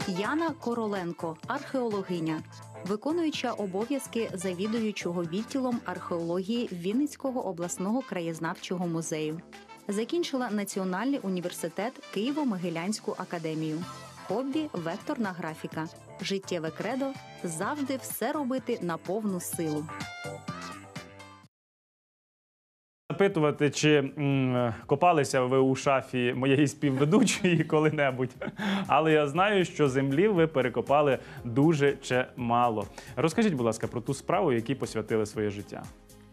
Яна Короленко – археологиня, виконуюча обов'язки завідуючого відділом археології Вінницького обласного краєзнавчого музею. Закінчила Національний університет Києво-Могилянську академію. Хобі – векторна графіка. Життєве кредо – завжди все робити на повну силу. Запитувати, чи копалися ви у шафі моєї співведучої коли-небудь, але я знаю, що землі ви перекопали дуже чимало. Розкажіть, будь ласка, про ту справу, якій посвятили своє життя.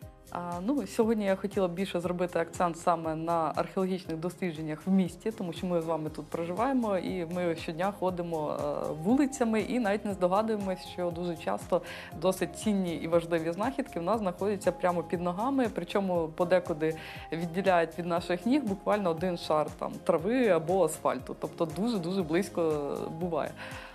Сьогодні я хотіла більше зробити акцент саме на археологічних дослідженнях в місті, тому що ми з вами тут проживаємо і ми щодня ходимо вулицями і навіть не здогадуємось, що дуже часто досить цінні і важливі знахідки в нас знаходяться прямо під ногами, причому подекуди відділяють від наших ніг буквально один шар трави або асфальту, тобто дуже-дуже близько буває.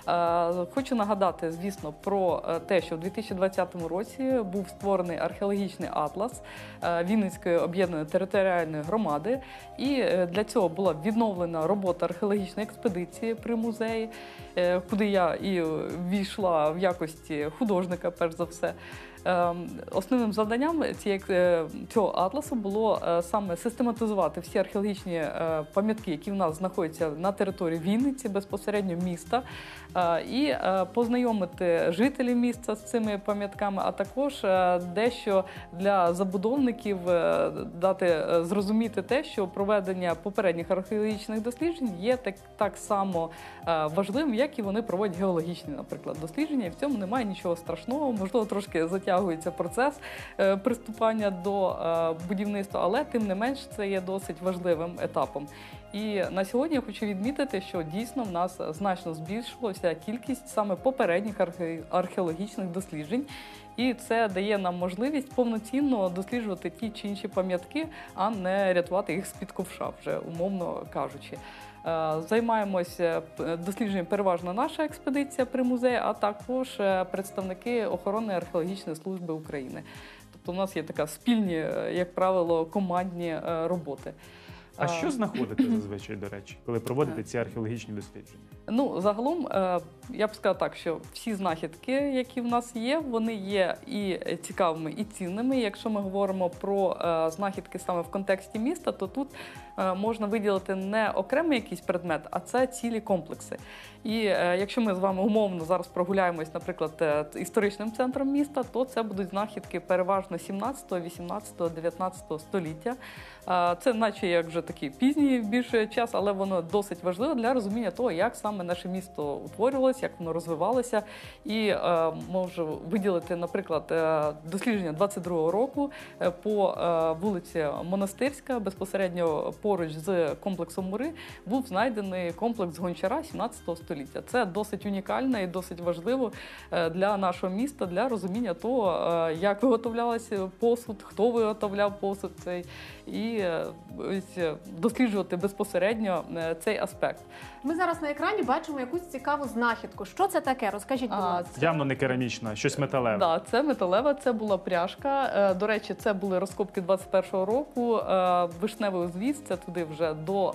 Хочу нагадати, звісно, про те, що у 2020 році був створений археологічний атлас Вінницької об'єднаної територіальної громади, і для цього була відновлена робота археологічної експедиції при музеї, куди я і ввійшла в якості художника, перш за все. Основним завданням цього атласу було саме систематизувати всі археологічні пам'ятки, які в нас знаходяться на території Вінниці, безпосередньо міста, і познайомити жителів міста з цими пам'ятками, а також дещо для забудовників дати зрозуміти те, що проведення попередніх археологічних досліджень є так само важливим, як і вони проводять геологічні, наприклад, дослідження, і в цьому немає нічого страшного, можливо, трошки затягується процес приступання до будівництва, але тим не менш це є досить важливим етапом. І на сьогодні я хочу відмітити, що дійсно в нас значно збільшилася кількість саме попередніх археологічних досліджень, і це дає нам можливість повноцінно досліджувати ті чи інші пам'ятки, а не рятувати їх з-під ковша, вже умовно кажучи. Займаємося дослідженням переважно наша експедиція при музеї, а також представники охоронної археологічної служби України. Тобто у нас є така спільні, як правило, командні роботи. А що знаходите зазвичай, до речі, коли проводите ці археологічні дослідження? Загалом, я б сказала так, що всі знахідки, які в нас є, вони є і цікавими, і цінними. Якщо ми говоримо про знахідки саме в контексті міста, то тут можна виділити не окремий якийсь предмет, а це цілі комплекси. І якщо ми з вами умовно зараз прогуляємось, наприклад, історичним центром міста, то це будуть знахідки переважно 17, 18, 19 століття. Це наче як вже такий пізній більше час, але воно досить важливо для розуміння того, як саме наше місто утворювалося, як воно розвивалося. І можу виділити, наприклад, дослідження 22-го року по вулиці Монастирська, безпосередньо поруч з комплексом Мури, був знайдений комплекс Гончара 17 століття. Це досить унікально і досить важливо для нашого міста, для розуміння того, як виготовлявся посуд, хто виготовляв посуд цей, і досліджувати безпосередньо цей аспект. Ми зараз на екрані бачимо якусь цікаву знахідку. Що це таке? Розкажіть, будь ласка. Явно не керамічна, щось металеве. Так, це металева, це була пряжка. До речі, це були розкопки 21-го року. Вишневий узвіз, це туди вже до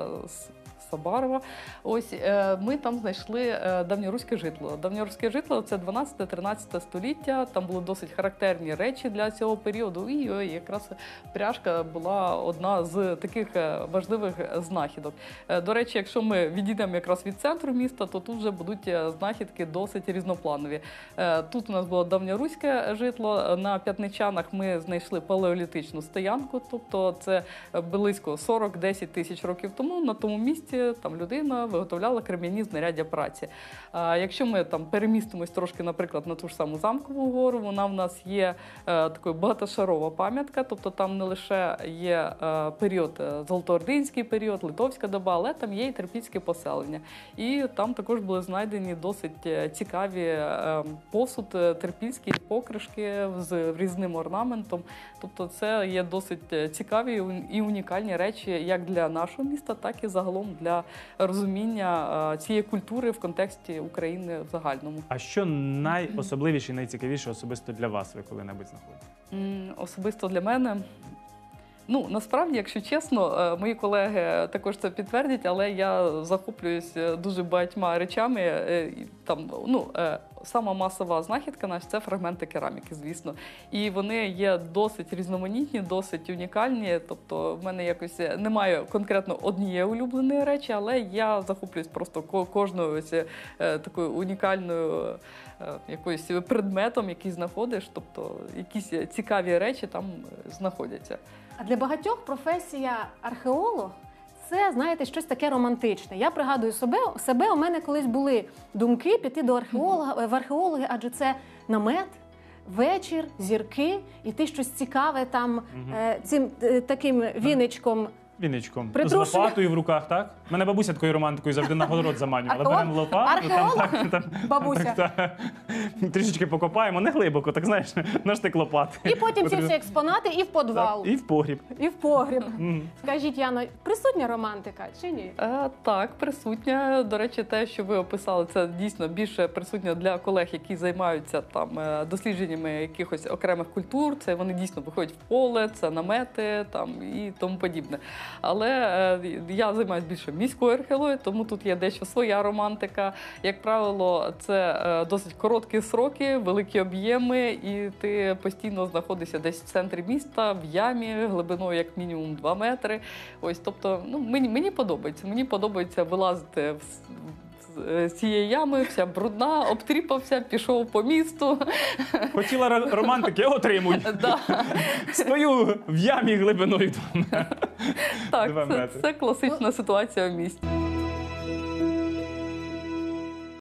Сабарова. Ось ми там знайшли давньоруське житло. Давньоруське житло – це 12-13 століття. Там були досить характерні речі для цього періоду. І якраз пряжка була одна з таких важливих знахідок. До речі, якщо ми відійдемо якраз від центру міста, то тут вже будуть знахідки досить різнопланові. Тут у нас було давньоруське житло. На П'ятничанах ми знайшли палеолітичну стоянку, тобто це близько 40-10 тисяч років тому на тому місці там людина виготовляла крем'яні знаряддя праці. Якщо ми там перемістимось трошки, наприклад, на ту ж саму Замкову гору, вона в нас є такою багатошарова пам'ятка, тобто там не лише є період, золотоординський період, литовська доба, але там є і трипільське поселення. І там також були знайдені досить цікаві посуд, трипільські покришки з різним орнаментом. Тобто це є досить цікаві і унікальні речі як для нашого міста, так і загалом для розуміння цієї культури в контексті України в загальному. А що найособливіше і найцікавіше особисто для вас ви коли-небудь знаходите? Особисто для мене? Ну, насправді, якщо чесно, мої колеги також це підтвердять, але я захоплююсь дуже багатьма речами. Там, ну, сама масова знахідка наша – це фрагменти кераміки, звісно. І вони є досить різноманітні, досить унікальні. Тобто в мене якось немає конкретно однієї улюбленої речі, але я захоплююсь просто кожною ось такою унікальною якоюсь предметом, який знаходиш. Тобто якісь цікаві речі там знаходяться. А для багатьох професія археолог – це, знаєте, щось таке романтичне. Я пригадую себе, у мене колись були думки піти до археолога, в археологи, адже це намет, вечір, зірки, і ти щось цікаве там цим таким віничком. Віничком. З Притрушує. лопатою в руках, так? Мене бабуся такою романтикою завжди на город заманювала. Беремо лопату, Бабуся. трішечки покопаємо, не глибоко, так знаєш, на штик лопати. І потім ці всі експонати і в підвал, І в погріб. і в погріб. Скажіть, Яно, присутня романтика чи ні? Так, присутня. До речі, те, що ви описали, це дійсно більше присутнє для колег, які займаються там дослідженнями якихось окремих культур. Це вони дійсно виходять в поле, це намети там і тому подібне. Але я займаюся більше міською археологією, тому тут є дещо своя романтика. Як правило, це досить короткі сроки, великі об'єми, і ти постійно знаходишся десь в центрі міста, в ямі, глибиною як мінімум 2 метри. Ось, тобто, ну, мені подобається. Мені подобається вилазити з цієї ями, вся брудна, обтріпався, пішов по місту. Хотіла романтики, отримуй. Стою в ямі глибиною 2 метри. Так, це класична ситуація в місті.